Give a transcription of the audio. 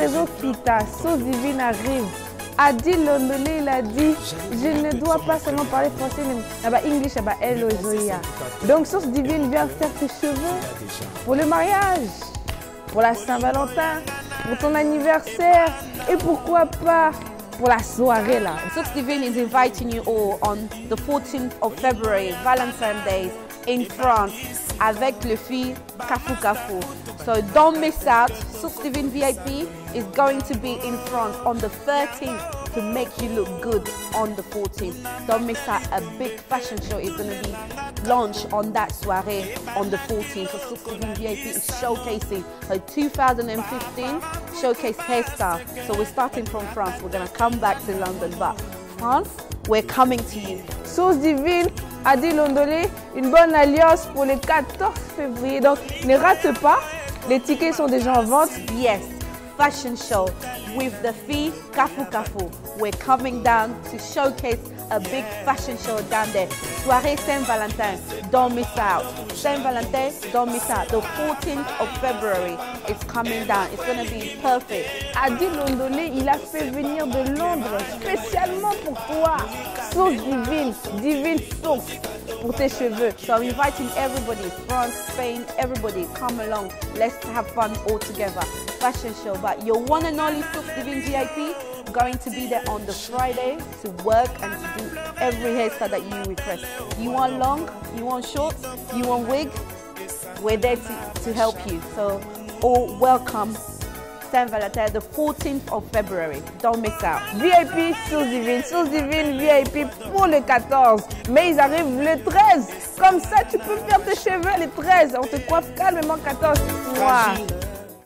Trésor Kita, Source Divine arrive. Adil Londolé, il a dit, je ne dois pas seulement parler français, mais English, hello Zoya. Donc Source Divine vient faire tes cheveux pour le mariage, pour la Saint-Valentin, pour ton anniversaire et pourquoi pas pour la soirée là. Source Divine is inviting you all on the 14th of February, Valentine's Day, in France, avec le fille Kafou Kafou. So don't miss out. Source Divine VIP is going to be in France on the 13th to make you look good on the 14th. Don't miss out. A big fashion show is going to be launched on that soirée on the 14th. So Source Divine VIP is showcasing her 2015 showcase hairstyle. So we're starting from France. We're going to come back to London, but France, we're coming to you. Source Divine, Adil Londolé, une bonne alliance pour le 14 février. Donc ne rate pas. Les tickets sont déjà en vente. Yes, fashion show with the fee Kafou Kafou. We're coming down to showcase a big fashion show down there. Soirée Saint-Valentin, don't miss out. Saint-Valentin, don't miss out. The 14th of February is coming down. It's going to be perfect. Adil Londolé, il a fait venir de Londres spécialement pour toi. Source Divine, Divine Source pour tes cheveux. So I'm inviting everybody, France, Spain, everybody, come along. Let's have fun all together. Fashion show, but your one and only Source Divine VIP going to be there on the Friday to work and to do every hairstyle that you request. You want long, you want short, you want wig, we're there to help you. So all welcome Saint-Valentin, the 14th of February. Don't miss out. VIP Source Divine VIP pour le 14. Mais ils arrivent le 13. Comme ça, tu peux faire tes cheveux le 13. On te coiffe calmement 14. Wow.